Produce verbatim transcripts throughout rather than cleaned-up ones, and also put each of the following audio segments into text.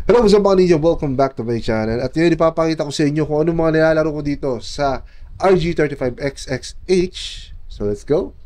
Hello, what's up mga ninja? Welcome back to my channel. At ngayon ipapakita ko sa inyo kung ano mga nilalaro ko dito sa R G thirty-five X X H. So let's go!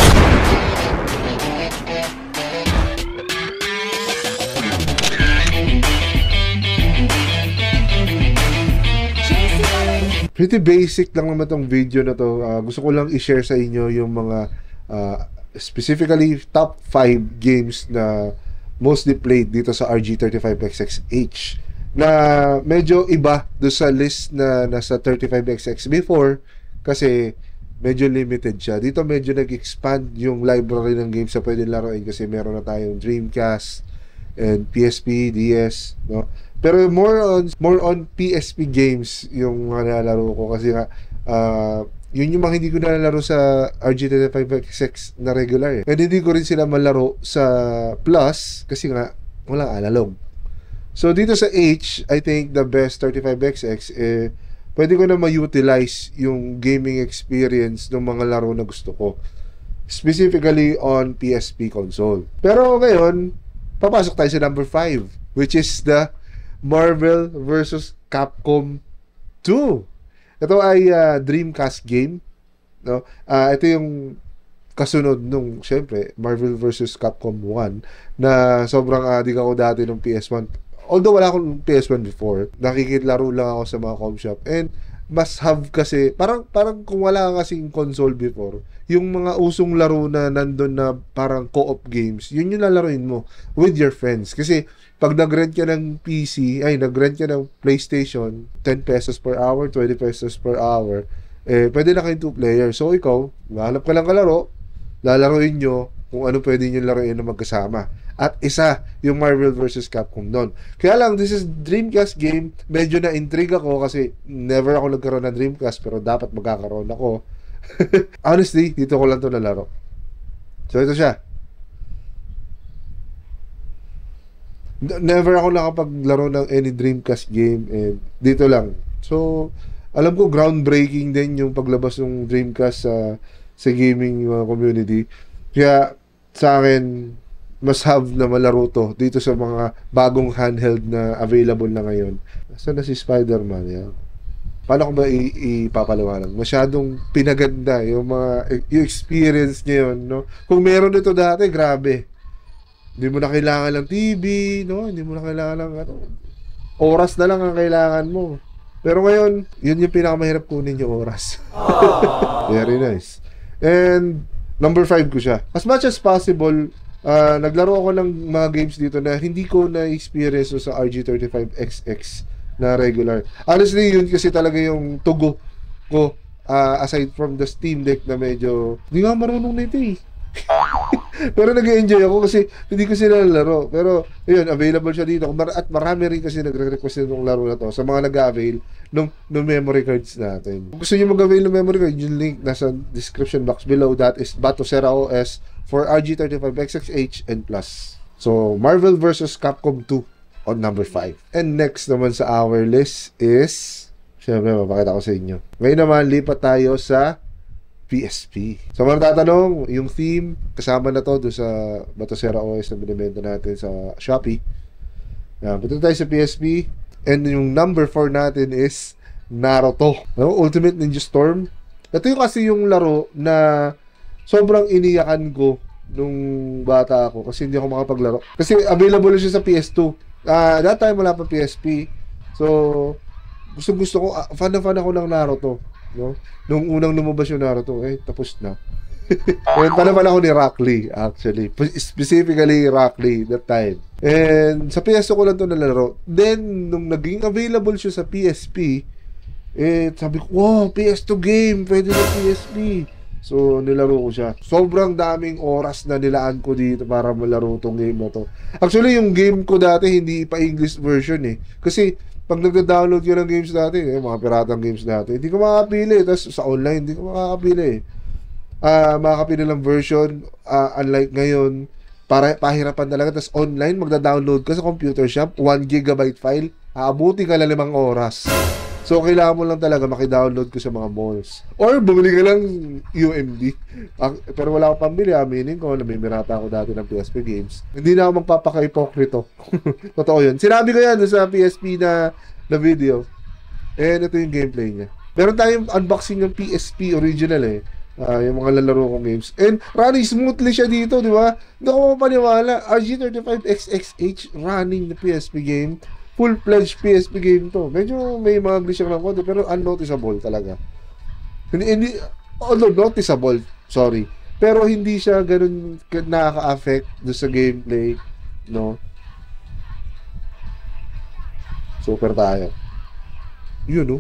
Pretty basic lang naman tong video na to. Uh, gusto ko lang i-share sa inyo yung mga uh, specifically top five games na mostly played dito sa R G thirty-five X X H na medyo iba do sa list na nasa thirty-five X X before kasi medyo limited siya. Dito medyo nag-expand yung library ng games na pwede laruin kasi meron na tayong Dreamcast and P S P, D S, no? Pero more on more on P S P games yung mga nilalaro ko kasi nga uh, yun yung mga hindi ko nalalaro sa R G thirty-five X X na regular eh. And hindi ko rin sila malaro sa Plus kasi nga walang analog. So dito sa H, I think the best thirty-five X X eh, pwede ko na ma-utilize yung gaming experience ng mga laro na gusto ko. Specifically on P S P console. Pero ngayon, papasok tayo sa number five, which is the Marvel versus. Capcom two. Ito ay uh, Dreamcast game, no? Uh, ito yung kasunod nung, syempre, Marvel versus. Capcom one na sobrang adik ako dati ng P S one. Although wala akong P S one before, nakikitlaro lang ako sa mga com shop. And must have kasi, parang, parang kung wala ka kasing console before, yung mga usong laro na nandun na parang co-op games, yun yung lalaroin mo with your friends. Kasi pag nag-rent ka ng P C, ay nag-rent ka ng PlayStation, ten pesos per hour, twenty pesos per hour, eh pwede na kayong two player. So ikaw, mahanap ka lang kalaro, lalaroin nyo kung ano pwede nyo laruin na magkasama. At isa, yung Marvel versus. Capcom doon. Kaya lang, this is Dreamcast game, medyo na-intrigue ako kasi never ako nagkaroon ng Dreamcast pero dapat magkakaroon ako. Honestly, dito ko lang to nalaro. So ito siya. Never ako nakapaglaro ng any Dreamcast game and dito lang. So, alam ko groundbreaking din yung paglabas ng Dreamcast sa sa gaming uh, community. Kaya sa akin, must have na malaro to dito sa mga bagong handheld na available na ngayon. Saan na si Spider-Man? Yan. Paano ko ba ipapaliwanag? Masyadong pinaganda yung mga yung experience niya yun, no? Kung meron ito dati, grabe. Hindi mo na kailangan ng T V, no? Hindi mo na kailangan ng ano, oras na lang ang kailangan mo. Pero ngayon, yun yung pinakamahirap kunin yung oras. Very nice. And number five ko siya. As much as possible, uh, naglaro ako ng mga games dito na hindi ko na-experience sa R G thirty-five X X na regular. Honestly, yun kasi talaga yung tugo ko, uh, aside from the Steam Deck na medyo hindi nga marunong na ito eh. Pero nag-enjoy ako kasi hindi ko sila laro. Pero yun, available siya dito. At marami rin kasi nagre-request ng laro na to sa mga nag-avail ng, ng memory cards natin. Kung gusto nyo mag-avail ng memory card, yung link nasa description box below. That is Batocera O S for R G thirty-five X X H and Plus. So, Marvel versus. Capcom two on number five. And next naman sa our list is, siyempre, mapakita ko sa inyo. Ngayon naman, lipat tayo sa P S P. So, mga tatanong, yung theme, kasama na to doon sa Batocera O S na binibenta natin sa Shopee. Yan, punta tayo sa P S P. And yung number four natin is Naruto. No? Ultimate Ninja Storm. Ito yung kasi yung laro na sobrang iniyakan ko nung bata ako kasi hindi ako makapaglaro. Kasi available siya sa P S two. Uh, that time wala pa P S P. So, gusto gusto ko, uh, fan na fan ako ng Naruto. No? Nung unang lumabas yung Naruto, eh, tapos na. And pala pala ako ni Rock Lee, actually. Specifically, Rock Lee, that time. And sa P S two ko lang ito nalaro. Then, nung naging available siya sa P S P, eh, sabi ko, wow, P S two game, pwede na P S P. So, nilaro ko siya. Sobrang daming oras na nilaan ko dito para malaro tong game na to. Actually, yung game ko dati, hindi pa English version eh. Kasi, pag nagda-download ko ng games dati, eh, mga piratang games dati, hindi ko makakapili. Tapos sa online, hindi ko makakapili. Uh, makakapili ng version, uh, unlike ngayon, para pahirapan talaga. Tapos online, magda-download ka sa computer shop, one gigabyte file, aabuti ka lang limang oras. So, kailangan mo lang talaga maki-download ko sa mga malls. Or, bumili ka lang U M D. Ah, pero wala akong pambili. Aminin ko, namimirata ako dati ng P S P games. Hindi na ako magpapaka-ipokrito. Totoo yun. Sinabi ko yan sa P S P na, na video. And ito yung gameplay niya. Meron tayong unboxing ng P S P original eh. Uh, yung mga lalaro kong games. And running smoothly siya dito, di ba? Hindi ako mapaniwala. R G thirty-five X X H running the P S P game. Full-fledged P S P game to. Medyo may mga glitch lang konti, pero unnoticeable talaga. Hindi, hindi, although noticeable, sorry. Pero hindi siya ganun nakaka-affect do sa gameplay, no? Super tayo. Yun, no?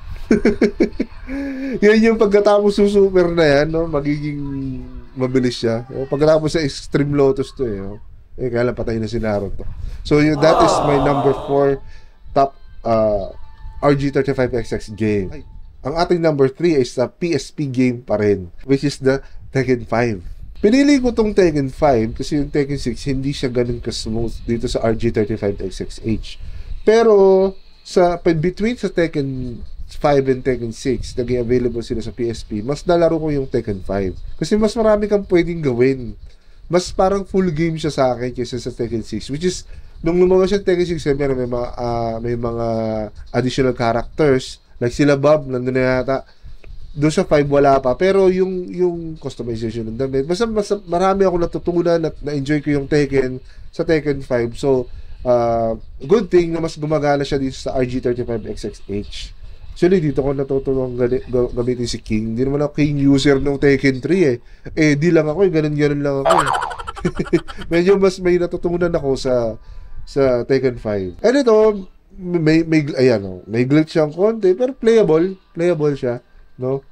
Yan yung pagkatapos sa super na yan, no? Magiging mabilis siya. Pagkatapos sa Extreme Lotus to, eh, no? Eh, kaya lang patay na si Naruto. So, yun, that is my number four top uh, R G thirty-five X X game. Ay. Ang ating number three is sa P S P game pa rin, which is the Tekken five. Pinili ko tong Tekken five kasi yung Tekken six hindi siya ganun ka-smooth dito sa R G thirty-five X X H. Pero, sa between sa Tekken five and Tekken six, naging available sila sa P S P, mas nalaro ko yung Tekken five. Kasi mas marami kang pwedeng gawin. Mas parang full game siya sa akin kaysa sa Tekken six, which is nung lumabas yung Tekken six, may mga uh, may mga additional characters like sila Bob nandun na yata. Doon sa five wala pa, pero yung yung customization ng damit, basta, basta marami ako natutunan at na-enjoy ko yung Tekken sa Tekken five. So uh, good thing na mas gumagana siya dito sa R G thirty-five X X H. Actually, dito ko natutulong gamitin si King. Hindi naman ako King user ng Tekken three eh. Eh, di lang ako eh. Ganun-ganun lang ako eh. Medyo mas may natutunan ako sa sa Tekken five. And ito, may, may, ayan oh, may glitch siyang konti, pero playable. Playable siya, no?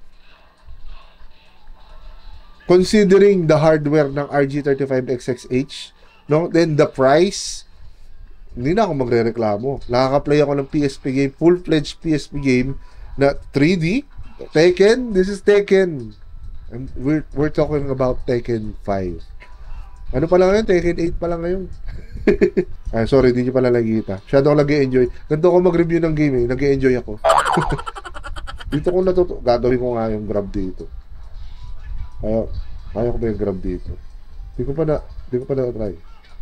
Considering the hardware ng R G thirty-five X X H, no? Then the price, hindi na ako magre-reklamo. Nakaka-play ako ng P S P game, full-fledged P S P game na three D. Tekken, this is Tekken. And we're, we're talking about Tekken five. Ano pa lang ngayon? Tekken eight pa lang ngayon. Ay, sorry, hindi nyo pala nakikita. Masyado ako nag-e-enjoy. Ganito ako mag-review ng game eh. Nag-e-enjoy ako. Dito ko natuto. Gagawin ko nga yung grab dito. Ayaw, ayaw ko ba yung grab dito? Hindi ko pa na, hindi ko pa na-try.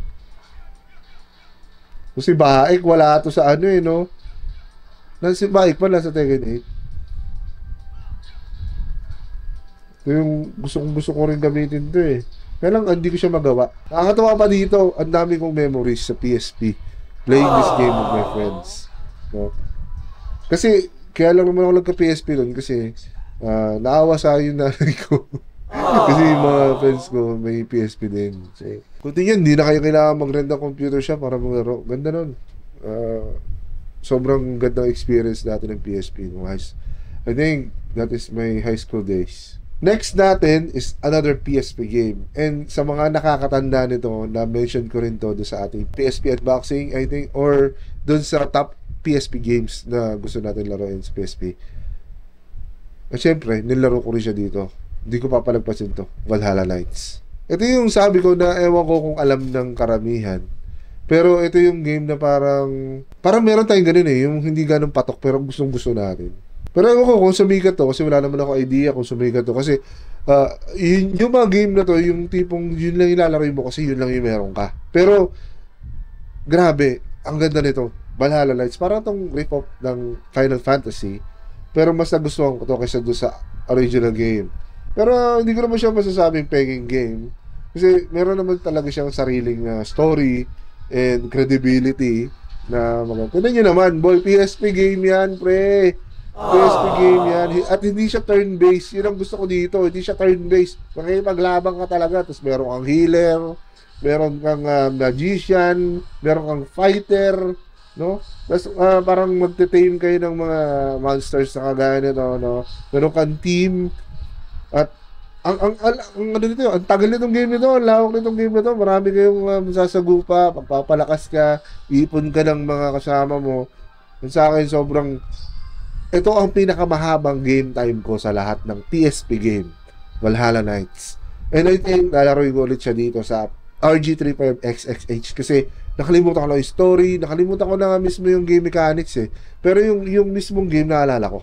So, si Baik, wala ito sa ano eh, no? Si Baik pa nasa Tekken eight. Ito yung gusto kong gusto ko rin gamitin to eh. Kaya lang, hindi ko siya magawa. Nakakatawa pa dito, ang dami kong memories sa P S P. Playing this game with my friends. No? Kasi, kaya lang naman ako nagka-P S P doon kasi uh, naawa sa akin yung nanay ko. Kasi yung mga friends ko may P S P din. So, kunti yan, hindi na kayo kailangan mag-rent ng computer shop para maglaro. Ganda nun. Uh, sobrang gandang experience natin ng P S P. I think that is my high school days. Next natin is another P S P game. And sa mga nakakatanda nito, na-mention ko rin to do sa ating P S P unboxing, I think, or dun sa top P S P games na gusto natin laruin sa P S P. At syempre, nilaro ko rin siya dito. Hindi ko papalagpasin to. Valhalla Knights. Ito yung sabi ko na ewan ko kung alam ng karamihan. Pero ito yung game na parang parang meron tayong ganun eh. Yung hindi ganun patok pero gustong gusto natin. Pero ewan ko kung sumikat to kasi wala naman ako idea kung sumikat to. Kasi uh, yun, yung mga game na to, yung tipong yun lang ilalaro mo kasi yun lang yung meron ka. Pero grabe, ang ganda nito. Valhalla Knights. Parang tong rip-off ng Final Fantasy. Pero mas nagustuhan ko to kaysa doon sa original game. Pero uh, hindi ko naman siya masasabing pegging game. Kasi meron naman talaga siyang sariling uh, story and credibility na mga... Tignan nyo naman, boy, P S P game yan, pre. P S P game yan. At hindi siya turn-based. Yun ang gusto ko dito. Hindi siya turn-based. Maglabang ka talaga. Tapos meron kang healer, meron kang uh, magician, meron kang fighter, no? Tapos uh, parang magte-tame kayo ng mga monsters na kagaya nito, no? Meron kang team. At ang ang, ang, ang ano nito, ang tagal nitong game nito, ang lawak nitong game nito. Marami kayong uh, masasagupa, pagpapalakas ka, iipon ka ng mga kasama mo. At sa akin sobrang ito ang pinakamahabang game time ko sa lahat ng P S P game, Valhalla Knights. And I think lalaroin ko ulit siya dito sa R G thirty-five X X H kasi nakalimutan ko na yung story, nakalimutan ko na nga mismo yung game mechanics eh. Pero yung, yung mismong game naalala ko.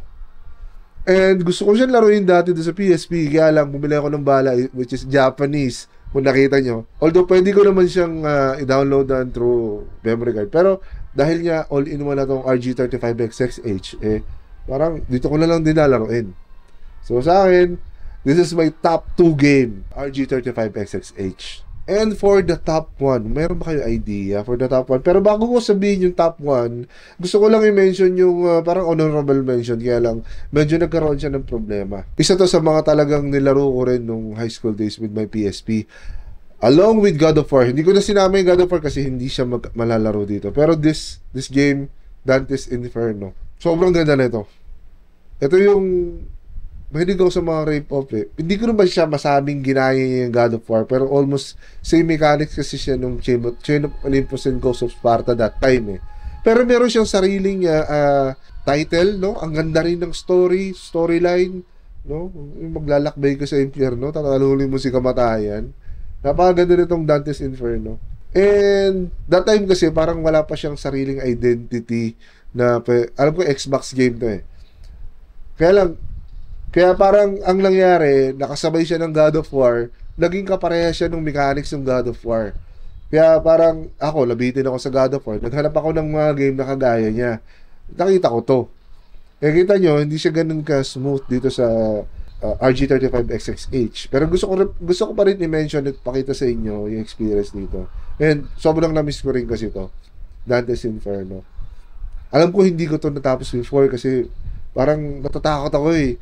And gusto ko siyang laruin dati doon sa P S P, kaya lang bumili ako ng bala which is Japanese, kung nakita nyo. Although pwede ko naman siyang uh, i-download na through memory card. Pero dahil nga all-in-one na tong R G thirty-five X X H, eh, parang dito ko na lang din nalaruin. So sa akin, this is my top two game, R G thirty-five X X H. And for the top one, meron ba kayo idea for the top one? Pero bago ko sabihin yung top one, gusto ko lang i-mention yung uh, parang honorable mention, kaya lang medyo nagkaroon siya ng problema. Isa to sa mga talagang nilaro ko rin nung high school days with my P S P. Along with God of War. Hindi ko na sinama yung God of War kasi hindi siya mag- malalaro dito. Pero this this game, Dante's Inferno, sobrang ganda na ito. Ito yung mahilig ako sa mga rip-off eh. Hindi ko naman siya masabing ginaya yung God of War, pero almost same mechanics kasi siya nung Chain of, Chain of Olympus and Ghost of Sparta that time eh. Pero meron siyang sariling uh, uh, title, no? Ang ganda rin ng story, storyline, no? Yung maglalakbay ka sa impyerno, tatalulin mo si kamatayan. Napakaganda nitong Dante's Inferno. And that time kasi parang wala pa siyang sariling identity na, alam ko Xbox game to eh. Kaya lang, Kaya parang ang nangyari, nakasabay siya ng God of War, naging kapareha siya ng mechanics ng God of War. Kaya parang ako, labitin ako sa God of War, naghanap ako ng mga game na kagaya niya. Nakita ko to. Kaya kita nyo, hindi siya ganun ka-smooth dito sa uh, R G thirty-five X X H. Pero gusto ko, gusto ko pa rin i-mention at pakita sa inyo yung experience dito. And sobrang na-miss ko rin kasi to, Dante's Inferno. Alam ko hindi ko to natapos before kasi parang natatakot ako eh.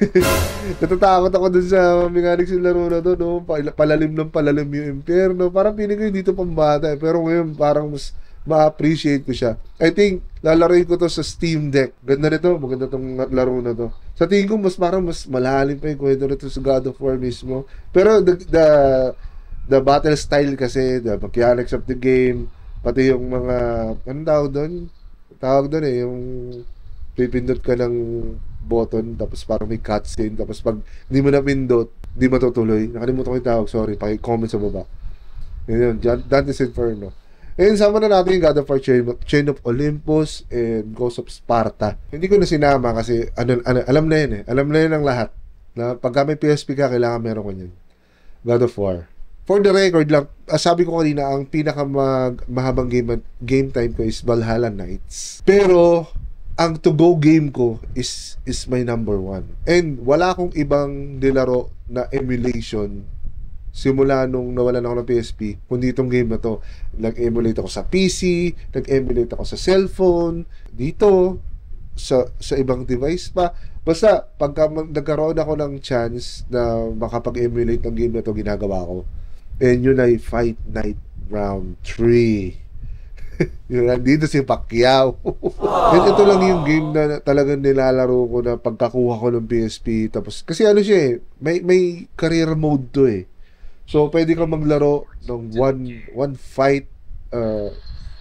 Natatakot ako dun sa mechanics yung laro na to, no? Palalim ng palalim yung impyerno. Parang piling ko hindi to pambata eh. Pero ngayon parang mas ma-appreciate ko siya. I think lalaroin ko to sa Steam Deck. Ganda nito, maganda tong laro na to. Sa tingin ko mas parang mas malalim pa yung kwento nito sa God of War mismo. Pero the the, the battle style kasi, the mechanics of the game, pati yung mga anong tawag doon? Tawag doon eh, yung pipindot ka ng button, tapos parang may cutscene, tapos pag hindi mo na pindot, hindi matutuloy. Nakalimutan ko yung tawag, sorry, paki-comment sa baba. Yun yun, Dante's Inferno. And sama na natin yung God of War, Chain, Chain of Olympus, and Ghost of Sparta. Hindi ko na sinama kasi, ano, ano, alam na yun eh, alam na yun ang lahat. Na pagka may P S P ka, kailangan meron ko yun. God of War. For the record lang, uh, sabi ko kanina, ang pinaka mahabang game, game time ko is Valhalla Knights. Pero, ang to-go game ko is is my number one. And wala akong ibang nilaro na emulation simula nung nawalan ako ng P S P, kundi itong game na to. Nag-emulate ako sa P C, nag-emulate ako sa cellphone, dito, sa sa ibang device pa. Basta, pagka nagkaroon ako ng chance na makapag-emulate ng game na to, ginagawa ko. And yun ay Fight Night Round three. Yun, nandito si Pacquiao. And ito lang yung game na talagang nilalaro ko na pagkakuha ko ng P S P. Tapos, kasi ano siya eh, may, may career mode to eh. So, pwede kang maglaro ng one, one fight uh,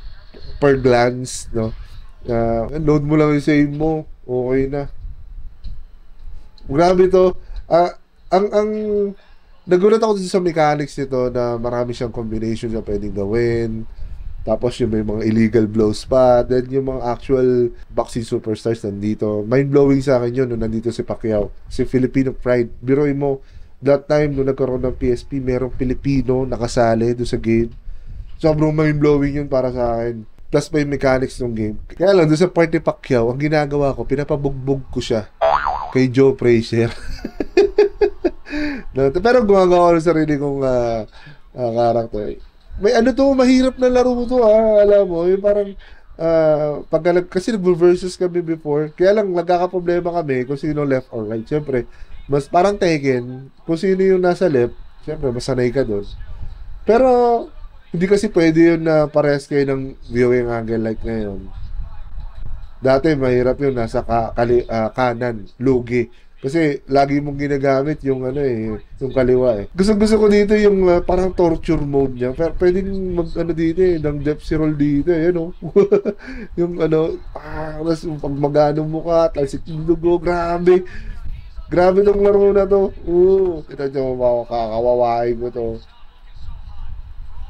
per glance, no? Uh, load mo lang yung save mo, okay na. Grabe to. Uh, ang, ang, nagulat ako sa mechanics nito na marami siyang combination na pwedeng gawin. Tapos yung may mga illegal blows pa. Then yung mga actual boxing superstars nandito. Mind-blowing sa akin yun nung nandito si Pacquiao. Si Filipino Pride. Biroin mo, that time nung nagkaroon ng P S P, merong Pilipino nakasali doon sa game. Sobrang mind-blowing yun para sa akin. Plus may mechanics ng game. Kaya lang, doon sa part ni Pacquiao, ang ginagawa ko, pinapabugbog ko siya kay Joe Frazier. No, pero gumagawa ko ng sarili kong uh, uh, character. May ano to, mahirap na laro to ah, alam mo, yung parang uh, pagka, kasi nag-versus kami before, kaya lang nagkakaproblema kami kung sino left or right. Siyempre, mas parang Tekken, kung sino yung nasa left, siyempre, masanay ka doon. Pero, hindi kasi pwede yun na parehas kayo ng viewing angle like ngayon. Dati, mahirap yun, nasa ka, kali, uh, kanan, lugi. Kasi lagi mong ginagamit yung ano eh, yung kaliwa eh. Gusto-gusto ko dito yung uh, parang torture mode niya. Pero pwedeng mag ano dito eh, ng depth roll dito eh, you know. Yung ano, ah, tas yung pag magano mo ka, talsik yung dugo, grabe. Grabe tong laro na to. Oo, kita nyo, makakawawain ko to.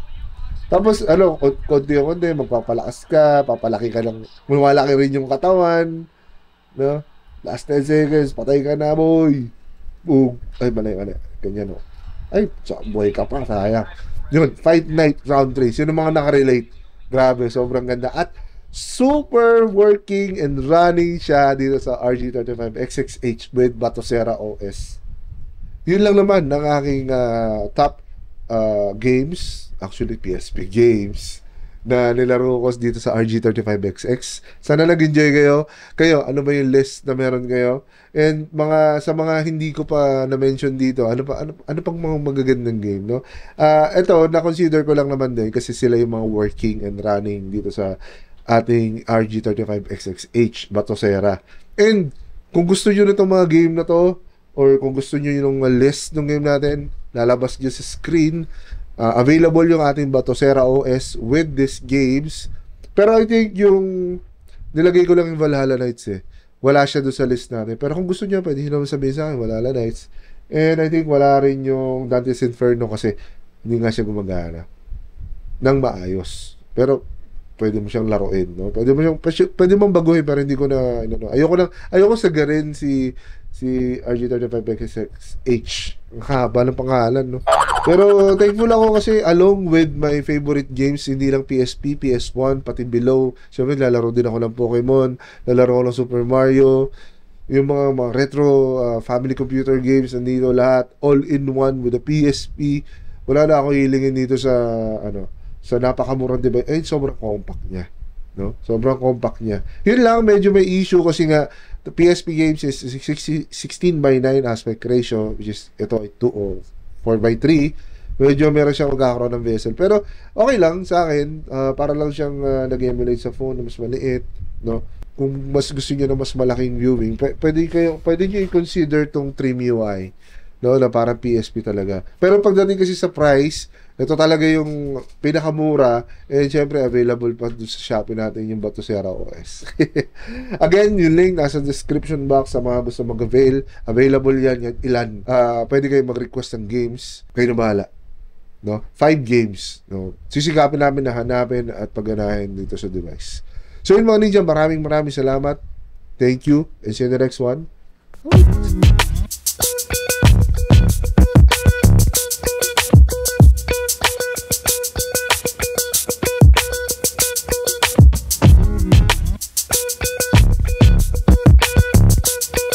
Tapos, ano, kon- konti-konti, magpapalakas ka, papalaki ka ng, lumalaki rin yung katawan, no? Last ten seconds, patay ka na, boy. Boom. Ay, mali, mali. Ganyan, no? Ay, sa buhay ka pa, sayang. Yun, Fight Night Round three. Sino mga nakarelate? Grabe, sobrang ganda. At super working and running siya dito sa R G thirty-five X X H with Batocera O S. Yun lang naman ng aking ah, top ah, games, actually P S P games, na nilaro ko dito sa R G thirty-five X X. Sana nag-enjoy kayo. Kayo, ano ba yung list na meron kayo? And mga sa mga hindi ko pa na-mention dito, ano pa ano, ano pang mga magagandang game, no? Ah, ito na-consider ko lang naman din kasi sila yung mga working and running dito sa ating R G thirty-five X X H Batocera. And kung gusto niyo nitong mga game na to, or kung gusto niyo yung list ng game natin, lalabas dyan sa screen. Uh, available yung ating Batocera O S with these games. Pero I think yung nilagay ko lang yung Valhalla Knights eh. Wala siya doon sa list natin. Pero kung gusto niyo, pwede nyo naman sabihin sa akin, Valhalla Knights. And I think wala rin yung Dante's Inferno kasi hindi nga siya gumagana ng maayos. Pero pwede mo siyang laruin, no? Pwede mo siyang pwede mong baguhin pero hindi ko na ano, ayoko lang ayoko sagarin si si R G thirty-five X X H. Ang haba ng pangalan, no? Pero thankful ako kasi along with my favorite games, hindi lang P S P, P S one, pati below. Siyempre, lalaro din ako ng Pokemon, lalaro ako ng Super Mario, yung mga, mga retro uh, family computer games, nandito lahat, all in one with the P S P. Wala na ako hilingin dito sa, ano, sa napakamurang device. Eh, sobrang compact niya. No? Sobrang compact niya. Yun lang, medyo may issue kasi nga, the P S P games is sixteen by nine aspect ratio, which is, ito ay two o four by three. Medyo meron siyang magkakaroon ng bezel. Pero, okay lang sa akin. Uh, para lang siyang uh, nag-emulate sa phone na mas maliit. No? Kung mas gusto niyo na mas malaking viewing, p- pwede, kayo, pwede niyo i-consider tong Trim U I. No? Na parang P S P talaga. Pero pagdating kasi sa price, ito talaga yung pinakamura, and syempre available pa doon sa Shopee natin yung Batocera O S. Again, yung link nasa description box sa mga gusto mag-avail. Available yan, yan ilan. Uh, pwede kayo mag-request ng games. Kayo na bahala. No? Five games. No? Sisikapin namin na hanapin at pagganahin dito sa device. So yun mga ninja, maraming maraming salamat. Thank you, and see you in the next one.